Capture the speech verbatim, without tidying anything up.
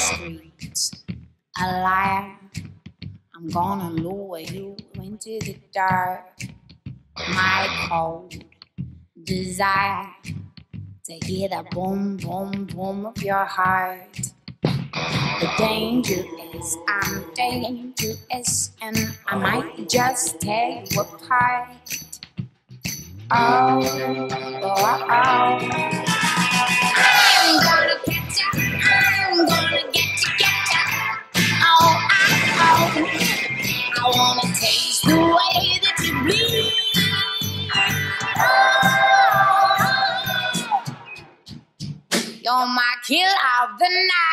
streets a liar. I'm gonna lure you into the dark. My cold desire to hear the boom, boom, boom of your heart. The danger is I'm dangerous, and I might just tear you apart. Oh, oh, oh. I'm gonna catch ya, I'm gonna get ya, get ya. Oh, oh, oh. I wanna taste the way that you bleed. Oh, you're my kill of the night.